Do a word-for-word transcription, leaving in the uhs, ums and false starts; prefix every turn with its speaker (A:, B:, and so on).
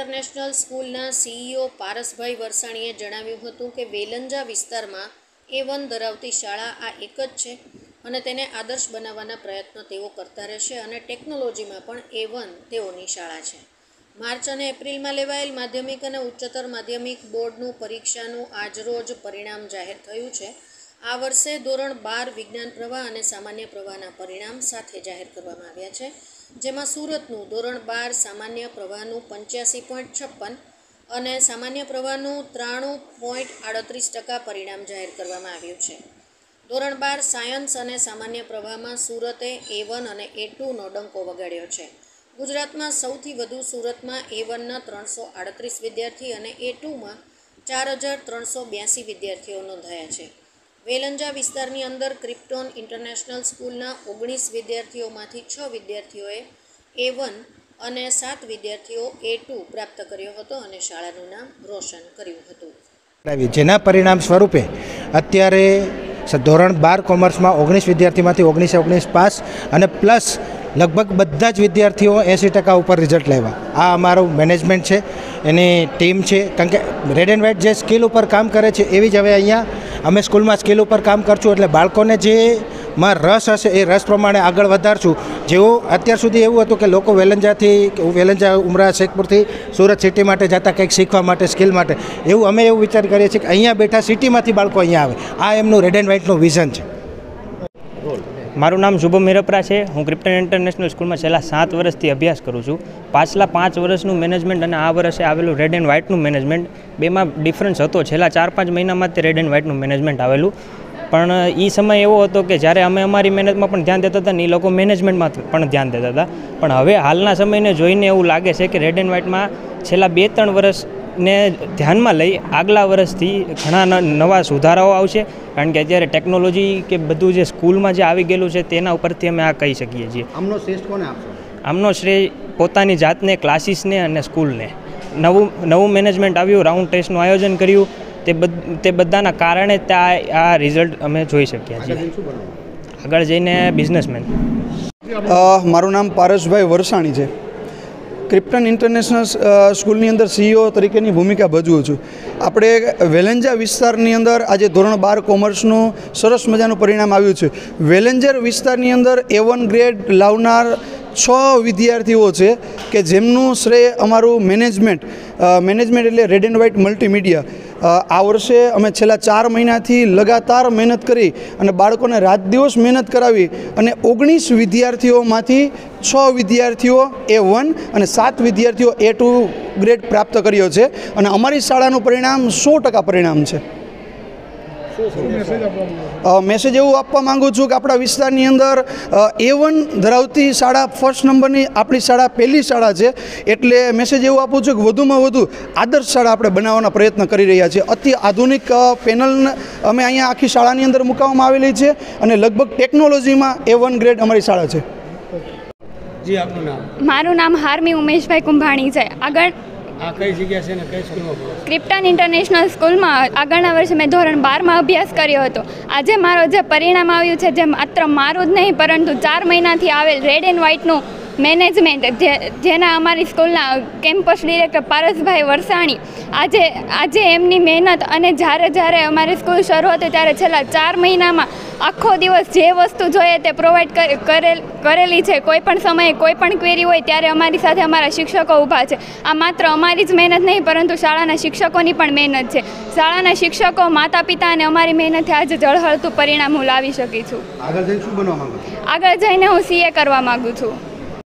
A: International સ્કૂલના CEO પારસભાઈ વરસાણીએ જણાવ્યું હતું કે વેલંજા વિસ્તારમાં એ વન ધરાવતી શાળા આ એક જ છે અને તેને આદર્શ બનાવવાના પ્રયત્નો તેઓ કરતા રહેશે અને ટેકનોલોજીમાં પણ એ વન તેઓની શાળા છે. માર્ચ અને એપ્રિલમાં લેવાયેલ માધ્યમિક અને ઉચ્ચતર માધ્યમિક બોર્ડનું પરીક્ષાનું આજરોજ પરિણામ જાહેર થયું છે. આ વર્ષે ધોરણ બાર વિજ્ઞાન પ્રવાહ અને સામાન્ય પ્રવાહના પરિણામ સાથે જાહેર કરવામાં આવ્યા છે, જેમાં સુરતનું ધોરણ બાર સામાન્ય પ્રવાહનું પંચ્યાસી પોઈન્ટ છપ્પન અને સામાન્ય પ્રવાહનું ત્રાણું પોઈન્ટ આડત્રીસ ટકા પરિણામ જાહેર કરવામાં આવ્યું છે. ધોરણ બાર સાયન્સ અને સામાન્ય પ્રવાહમાં સુરતે એ વન અને એ ટુનો ડંકો વગાડ્યો છે. ગુજરાતમાં સૌથી વધુ સુરતમાં એ વનના ત્રણસો આડત્રીસ વિદ્યાર્થી અને એ ટુમાં ચાર હજાર ત્રણસો બ્યાસી વિદ્યાર્થીઓ નોંધાયા છે. વેલંજા વિસ્તારની અંદર ક્રિપ્ટોન ઇન્ટરનેશનલ સ્કૂલના ઓગણીસ વિદ્યાર્થીઓમાંથી છ વિદ્યાર્થીઓએ એ વન અને સાત વિદ્યાર્થીઓ એ ટુ પ્રાપ્ત કર્યો હતો અને શાળાનું નામ રોશન કર્યું હતું.
B: જેના પરિણામ સ્વરૂપે અત્યારે ધોરણ બાર કોમર્સમાં ઓગણીસ વિદ્યાર્થીમાંથી ઓગણીસે ઓગણીસ પાસ અને પ્લસ લગભગ બધા જ વિદ્યાર્થીઓ એંસી ટકા ઉપર રિઝલ્ટ લાવ્યા. આ અમારું મેનેજમેન્ટ છે, એની ટીમ છે. કારણ કે રેડ એન્ડ વ્હાઇટ જે સ્કિલ ઉપર કામ કરે છે એવી જ હવે અહીંયા અમે સ્કૂલમાં સ્કિલ ઉપર કામ કરશું, એટલે બાળકોને જેમાં રસ હશે એ રસ પ્રમાણે આગળ વધારશું. જેવું અત્યાર સુધી એવું હતું કે લોકો વેલંજાથી વેલંજા ઉમરા શેખપુરથી સુરત સિટી માટે જતા કંઈક શીખવા માટે સ્કિલ માટે, એવું અમે એવું વિચાર કરીએ છીએ કે અહીંયા બેઠા સિટીમાંથી બાળકો અહીંયા આવે. આ એમનું રેડ એન્ડ વ્હાઇટનું વિઝન છે.
C: મારું નામ શુભમ હિરપરા છે. હું ક્રિપ્ટન ઇન્ટરનેશનલ સ્કૂલમાં છેલ્લા સાત વર્ષથી અભ્યાસ કરું છું. પાછલા પાંચ વર્ષનું મેનેજમેન્ટ અને આ વર્ષે આવેલું રેડ એન્ડ વ્હાઇટનું મેનેજમેન્ટ, બેમાં ડિફરન્સ હતો. છેલ્લા ચાર પાંચ મહિનામાં તે રેડ એન્ડ વ્હાઇટનું મેનેજમેન્ટ આવેલું, પણ એ સમય એવો હતો કે જ્યારે અમે અમારી મહેનતમાં પણ ધ્યાન દેતા હતા ને એ લોકો મેનેજમેન્ટમાં પણ ધ્યાન દેતા હતા. પણ હવે હાલના સમયને જોઈને એવું લાગે છે કે રેડ એન્ડ વ્હાઇટમાં છેલ્લા બે ત્રણ વર્ષને ધ્યાનમાં લઈ આગલા વર્ષથી ઘણા નવા સુધારાઓ આવશે. કારણ કે અત્યારે ટેકનોલોજી કે બધું જે સ્કૂલમાં જે આવી ગયેલું છે તેના ઉપરથી અમે આ કહી શકીએ છીએ.
B: આમનો શ્રેય કોને આપશો? આમનો
C: શ્રેય પોતાની જાતને, ક્લાસીસને અને સ્કૂલને. નવું નવું મેનેજમેન્ટ આવ્યું, રાઉન્ડ ટેસ્ટનું આયોજન કર્યું, તે તે બધાના કારણે ત્યાં આ રિઝલ્ટ અમે જોઈ શકીએ છીએ. આગળ જઈને બિઝનેસમેન.
D: મારું નામ પારસભાઈ વરસાણી છે. ક્રિપ્ટન ઇન્ટરનેશનલ સ્કૂલની અંદર સીઈઓ તરીકેની ભૂમિકા ભજવું છું. આપણે વેલંજા વિસ્તારની અંદર આજે ધોરણ બાર કોમર્સનું સરસ મજાનું પરિણામ આવ્યું છે. વેલંજર વિસ્તારની અંદર એ વન ગ્રેડ લાવનાર છ વિદ્યાર્થીઓ છે કે જેમનું શ્રેય અમારું મેનેજમેન્ટ મેનેજમેન્ટ એટલે રેડ એન્ડ વ્હાઇટ મલ્ટીમીડિયા. આ વર્ષે અમે છેલ્લા ચાર મહિનાથી લગાતાર મહેનત કરી અને બાળકોને રાત દિવસ મહેનત કરાવી અને ઓગણીસ વિદ્યાર્થીઓમાંથી છ વિદ્યાર્થીઓ એ વન અને સાત વિદ્યાર્થીઓ એ ટુ ગ્રેડ પ્રાપ્ત કર્યો છે અને અમારી શાળાનું પરિણામ સો ટકા પરિણામ છે. મેસેજ એવું આપવા માગું છું કે આપણા વિસ્તારની અંદર એ વન ધરાવતી શાળા ફર્સ્ટ નંબરની આપણી શાળા પહેલી શાળા છે, એટલે મેસેજ એવું આપું છું કે વધુમાં વધુ આદર્શ શાળા આપણે બનાવવાના પ્રયત્ન કરી રહ્યા છીએ. અતિ આધુનિક પેનલ અમે અહીંયા આખી શાળાની અંદર મૂકવામાં આવેલી છે અને લગભગ ટેકનોલોજીમાં એ વન ગ્રેડ અમારી શાળા છે.
E: જી, આપનું નામ?
F: મારું નામ હાર્મી ઉમેશભાઈ કુંભાણી છે. આગળ
E: આ કઈ જગ્યા છે ને કઈ સ્કૂલમાં?
F: ક્રિપ્ટન ઇન્ટરનેશનલ સ્કૂલમાં આગળના વર્ષે મેં ધોરણ બારમાં અભ્યાસ કર્યો હતો. આજે મારો જે પરિણામ આવ્યું છે, જે માત્ર મારું જ નહીં પરંતુ ચાર મહિનાથી આવેલ રેડ એન્ડ વ્હાઇટનું મેનેજમેન્ટ, જે જેના અમારી સ્કૂલના કેમ્પસ ડિરેક્ટર પારસભાઈ વરસાણી, આજે આજે એમની મહેનત અને જ્યારે જ્યારે અમારી સ્કૂલ શરૂ હતી ત્યારે છેલ્લા ચાર મહિનામાં આખો દિવસ જે વસ્તુ જોઈએ તે પ્રોવાઈડ કરેલ કરેલી છે. કોઈ પણ સમયે કોઈ પણ ક્વેરી હોય ત્યારે અમારી સાથે અમારા શિક્ષકો ઊભા છે. આ માત્ર અમારી જ મહેનત નહીં પરંતુ શાળાના શિક્ષકોની પણ મહેનત છે. શાળાના શિક્ષકો, માતા પિતા અને અમારી મહેનતથી આજે ઝળહળતું પરિણામ હું લાવી શકી છું.
B: આગળ જઈને શું બનવા માંગો છો?
F: આગળ જઈને હું સીએ કરવા માગું છું.